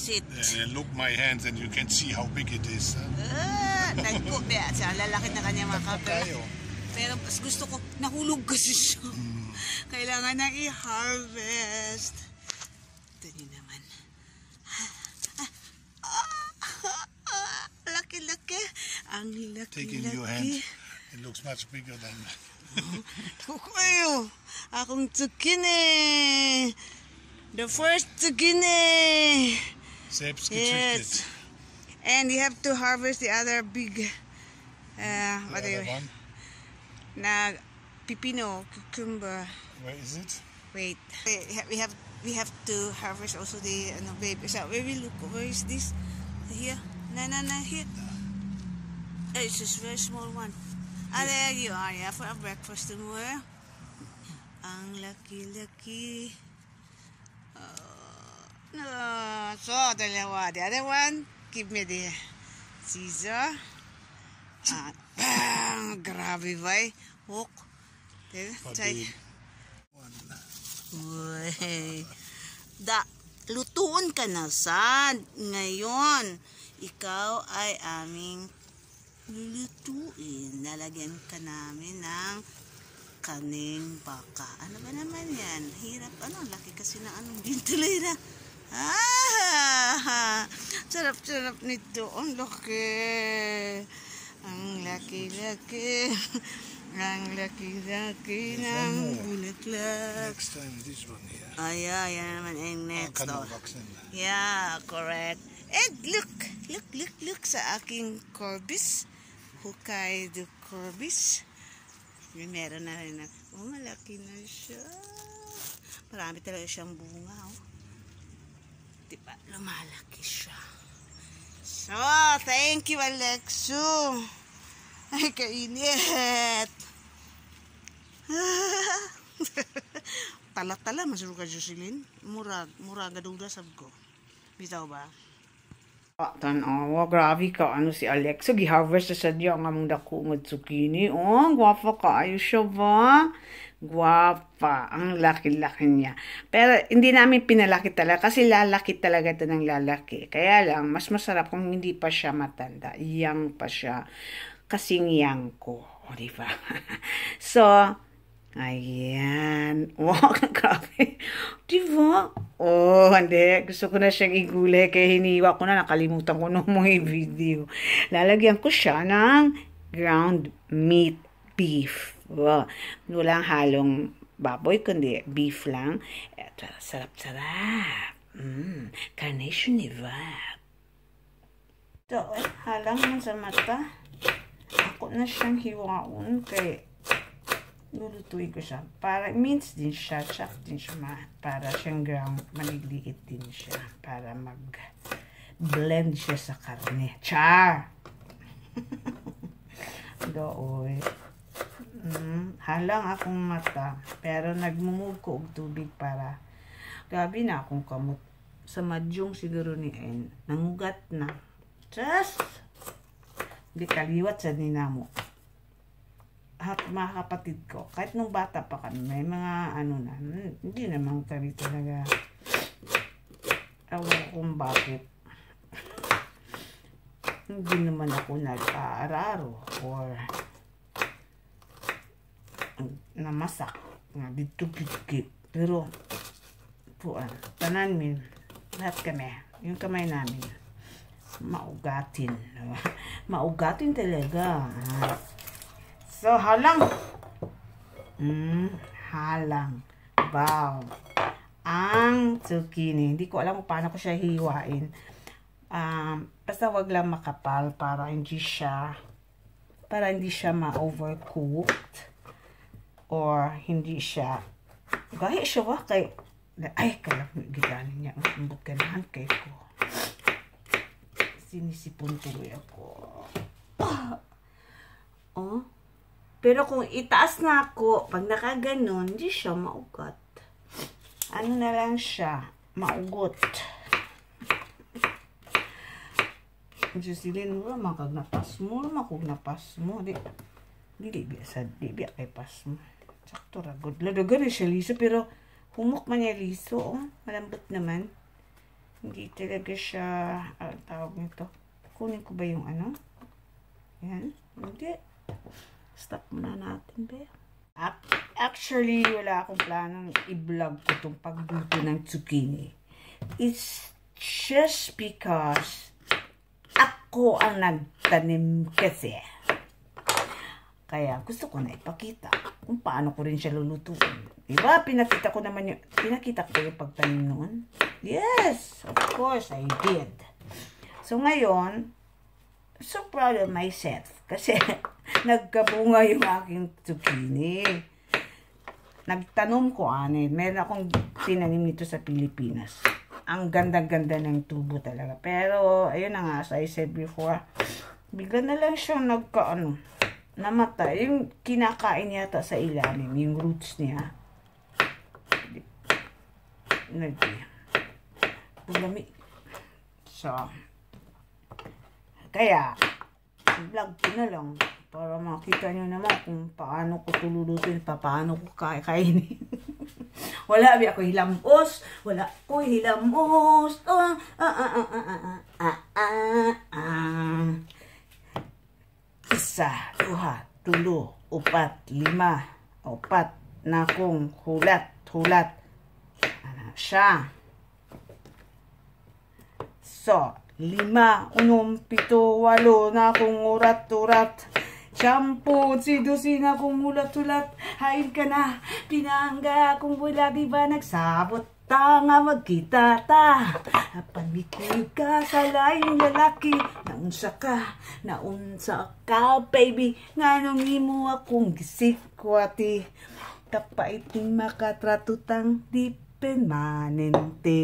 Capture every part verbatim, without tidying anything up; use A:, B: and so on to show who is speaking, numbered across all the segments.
A: it.
B: Yeah, look my hands and you can see how big it is. Huh?
A: Ah, nagpo, siya, lalaki na kanya mga kapel. Pero mas gusto ko, nahulog kasi siya. Mm. Kailangan na i-harvest. Ito nyo naman. Laki-laki. Ang laki-laki.
B: Take in your hand. It looks much bigger than...
A: Kukuyo. Akong zucchini. The first zucchini.
B: Selbst
A: Yes.
B: gezüchtet.
A: And you have to harvest the other big... Uh, what do you...
B: One?
A: Na pipino, cucumber.
B: Where is it?
A: Wait. We have we have to harvest also the ano baby. So where we look, where is this? Here. No, no, no, here. Oh, it's just a very small one. Ah, there you are, yeah, for a breakfast tomorrow. Ang laki-laki. Oh, no. So, dalawa. The other one, give me the scissor. Ah, bang! Grabe ba eh. Hook. Uy. Da, lutuon ka na, Sad. Ngayon, ikaw ay aming lulutuin. Lalagyan ka namin ng kaning baka. Ano ba naman yan? Hirap. Ano? Laki kasi na anong gintuloy na. Ah! Sarap-sarap nito. Ang laki. Ang laki-laki. Ang laki-laki ng bulaklak.
B: Next time, this one here.
A: Ah, yeah, yan naman ang next.
B: Oh,
A: yeah, correct. And look, look, look, look sa aking corbis. Hokkaido corbis. May meron na rin ako. Oh, malaki na siya. Marami talaga siyang bunga. Oh. Diba, lumalaki siya. So, thank you, Alexu. Ay, kainit. Tala-tala, masuro ka, Jocelyn. Murag, murag, gaduda sab ko. Bitaw ba? Tanawa, grabe ka. Ano si Alexu, gi-harvest sa sadya ang among dako ng zucchini. Oh, gwapa ka. Ayos siya ba? Gwapa. Ang laki-laki niya. Pero hindi namin pinalaki talaga kasi lalaki talaga ito ng lalaki. Kaya lang, mas masarap kung hindi pa siya matanda. Young pa siya. Kasing young ko. O, diba? So, ayan. Wow, grabe. Diba? Oh, hindi. Gusto ko na siyang igulay kaya hiniwa ko na. Nakalimutan ko nung mga video. Lalagyan ko siya ng ground meat beef. Wow. Walang halong baboy, kundi beef lang. Eto, sarap-sarap. Mm, carnation diba? Ito, eh, halang man sa mata. Ako na siyang hiwaon kay lulutuin ko siya. Para mince din siya, chop din siya, para siyang ground, maligliit din siya. Para mag-blend siya sa karne. Char! Dooy. Mm, halang akong mata, pero nagmumove ko og tubig para gabi na akong kamot. Sa madyong siguro ni En. Nangugat na. Just! Hindi kaliwat sa ninamo. At mga kapatid ko, kahit nung bata pa kami, may mga ano na, hindi naman kami talaga awan kung bakit. Hindi naman ako nag-aararo or namasak nga dito git-git. Pero puan, tanan min, lahat kami, yung kamay namin, maugatin. Maugatin talaga. So, halang. Mm, halang. Wow. Ang zucchini. Hindi ko alam kung paano ko siya hiwain. Um, basta wag lang makapal para hindi siya para hindi siya ma-overcooked or hindi siya gaya siya ba kay ay kaya giganin niya ang ganahan kay ko. Sinisipon tuloy ako. Oh. Pero kung itaas na ako, pag nakaganon, hindi siya maugat. Ano na lang siya, maugot. Jocelyn, mo makag napas mo, makag napas mo. Di, di, di, biasa, di, biya kay pas mo. Sakto ragod. Ladagan na siya liso, pero humok man niya liso. Oh. Malambot naman. Hindi talaga siya, ah, tawag nito. Kunin ko ba yung ano? Yan. Hindi. Stop muna natin, be. Actually, wala akong planong i-vlog ko itong pagluto ng zucchini. It's just because ako ang nagtanim kasi. Kaya gusto ko na ipakita kung paano ko rin siya lulutuin. Diba? Pinakita ko naman yung, pinakita ko yung pagtanim noon. Yes! Of course, I did. So, ngayon, so proud of myself. Kasi, nagkabunga yung aking zucchini. Nagtanom ko, ano, meron akong tinanim nito sa Pilipinas. Ang ganda-ganda ng tubo talaga. Pero, ayun na nga, as I said before, bigla na lang siyang nagka, ano, namatay. Yung kinakain yata sa ilalim, yung roots niya. Nagdami. So, kaya, vlog ko na lang para makita nyo naman kung paano ko tululutin, paano ko kakainin. Wala ba ako hilamos, wala ko hilamos. Oh, ah, ah, ah, ah, ah, ah, ah, ah. Isa, duha, tulo, upat, lima, upat na kong hulat, hulat. Ano siya? So, lima, unom, pito, walo na kong urat-urat. Siyampu, sidusin na kong ulat-ulat. Hain ka na, pinangga kung wala, diba nagsabot ta nga magkita ta. Pamikil ka sa laing lalaki. Naunsa ka, naunsa ka, baby. Nga nung imo akong gisikwati. Kapaiting makatratutang di permanente.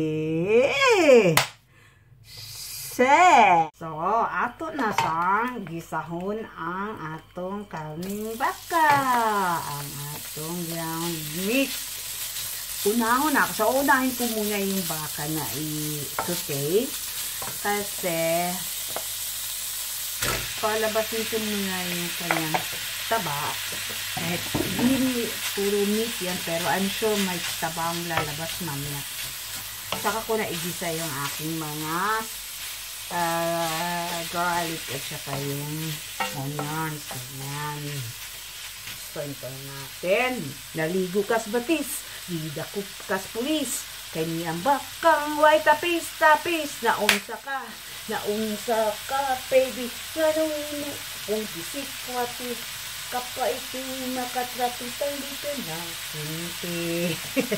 A: So, ato na sang gisahon ang atong karning baka. Ang atong ground meat. Unahon na. So, unahin ko muna yung baka na i-saute. Kasi, palabasin ko muna yung kanyang taba. Kahit hindi puro meat yan, pero I'm sure may taba ang lalabas mamaya. Saka ko na igisa yung aking mga Uh, garlic at saka yung onions. Ayan. So, ito natin. Naligo kas batis. Vida ko kas pulis. Kanyang bakang way tapis, tapis. Naunsa ka. Naunsa ka, baby. Ganun mo. Kung bisikwati. Kapaiting makatratutang dito na. Kunti.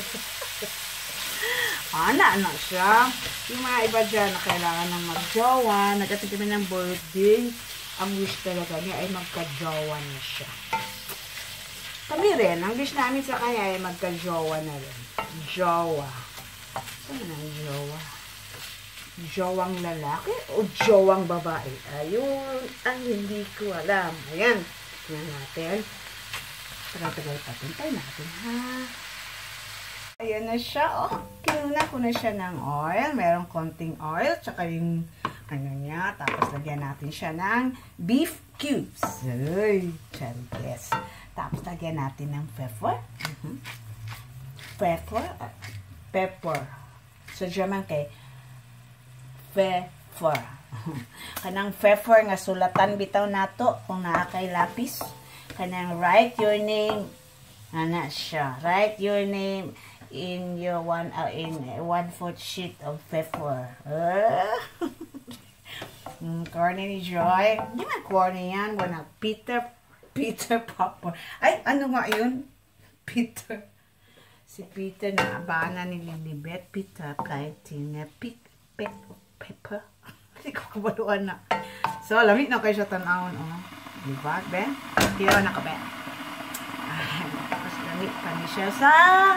A: Ana na siya. Yung mga iba dyan na kailangan ng magjowa, nagdating kami ng birthday, ang wish talaga niya ay magkajowa na siya. Kami rin, ang wish namin sa kanya ay magkajowa na rin. Jowa. Saan na ang jowa? Jowang lalaki o jowang babae? Ayun, ang hindi ko alam. Ayan, tingnan natin. Tagal-tagal pa, tintay natin ha. Ayan na siya, oh. Kinuna ko na siya ng oil. Merong konting oil. Tsaka yung ano niya. Tapos lagyan natin siya ng beef cubes. Ay, charles. Tapos lagyan natin ng pepper. Uh-huh. Pepper. Uh, pepper. So, German kay pepper. Kanang pepper nga sulatan bitaw nato kung naa kay lapis. Kanang write your name. Ana siya. Write your name in your one uh, in one fourth sheet of pepper. Uh, mm, corny ni Joy. Hindi man corny yan. Wala. Peter Peter Popper. Ay, ano nga yun? Peter. Si Peter na abana ni Lilibet. Peter kahit tina pit pet pepper. Hindi ko kabaluan na. So, lamit na kayo sa tanawon. Oh. Diba, Ben? Tiraw na ka, Ben. Ay, tapos lamit pa niya siya sa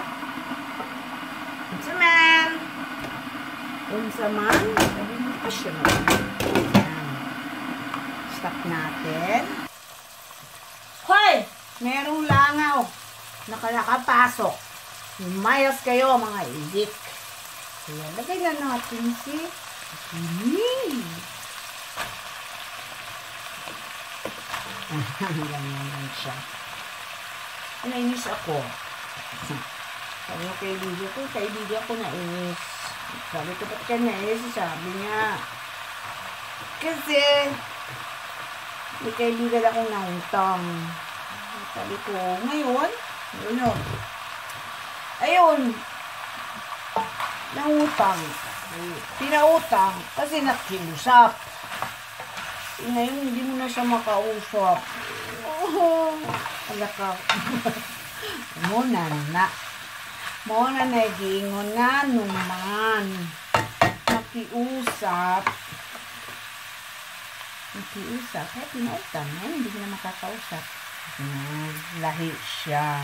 A: unsa man. Unsa man. Sabi mo pa siya na. Stop natin. Hoy! Merong langaw. Nakalakapasok. Lumayas kayo mga idik. Kaya lagay na natin si zucchini. Ganyan lang siya. Nainis ako. Sabi ko kay video ko, kay video ko nainis. Sabi ko, ba't ka nainis? Sabi niya, kasi, may kaibigan akong nangutang. Sabi ko, ngayon? Ngayon. Ayun. Nangutang. Pinautang. Kasi nakiusap. Ngayon, hindi mo na siya makausap. Oh, alaka. Muna na. Muna na gingon nga naman. Nakiusap. Nakiusap. Kaya pinautang. Ngayon, hindi mo na makakausap. Hmm, lahi siya.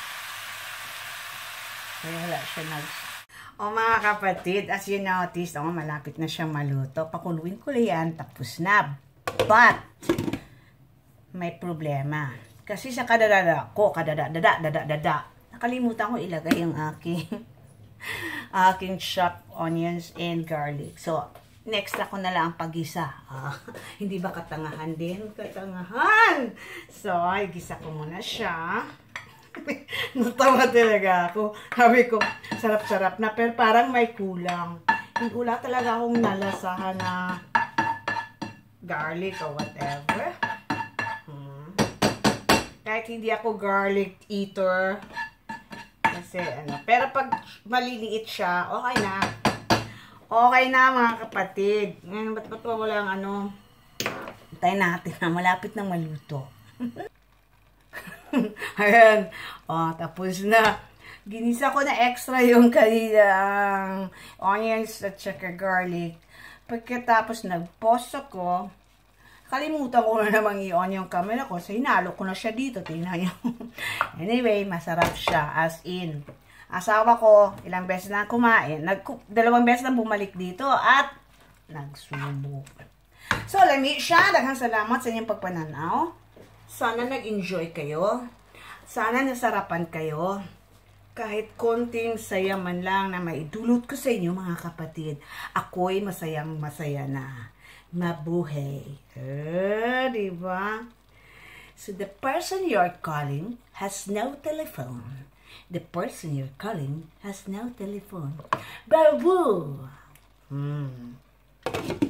A: Kaya wala siya nag... O mga kapatid, as you notice, oh, malapit na siyang maluto. Pakuluin ko lang yan, tapos na. But, may problema. Kasi sa kadadada ko, kadadada, dada, dada, nakalimutan ko ilagay yung aking, aking chopped onions and garlic. So, next ako na lang ang pag-gisa. Ah, hindi ba katangahan din? Katangahan! So, ay, gisa ko muna siya. Natawa talaga ako. Sabi ko, sarap-sarap na. Pero parang may kulang. Yung wala talaga akong nalasahan na garlic or whatever. Hmm. Kahit hindi ako garlic eater. Kasi ano. Pero pag maliliit siya, okay na. Okay na mga kapatid. Ngayon, ba't ba't wala ang ano. Tayo natin na malapit na maluto. Ayan. O, tapos na. Ginisa ko na extra yung kanilang onions at saka garlic. Pagkatapos nag-pause ako, kalimutan ko na namang i-on yung camera ko. So, hinalo ko na siya dito. Tingnan nyo. Anyway, masarap siya. As in. Asawa ko, ilang beses na kumain. Nag dalawang beses na bumalik dito at nagsubo. So, lami siya. Daghang salamat sa inyong pagpananaw. Sana nag-enjoy kayo. Sana nasarapan kayo. Kahit konting saya man lang na maidulot ko sa inyo mga kapatid. Ako'y masayang masaya na. Mabuhay. Eh, diba? So the person you're calling has no telephone. The person you're calling has no telephone. Babu! Hmm.